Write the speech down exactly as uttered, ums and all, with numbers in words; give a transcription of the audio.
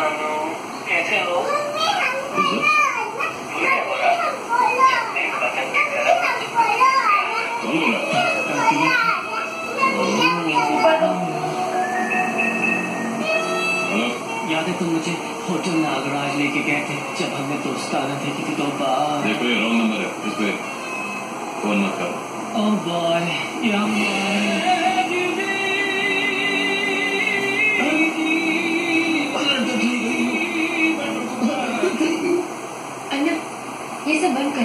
भानु, कैसे हो? ये हो रहा नहीं बटन की तरफ याद है तुम मुझे होटल नागराज लेके गए थे जब हमें दोस्ताना थे कि दो बार। देखो ये रॉन्ग नंबर है, इस पे फोन मत करो। ओह बॉय, या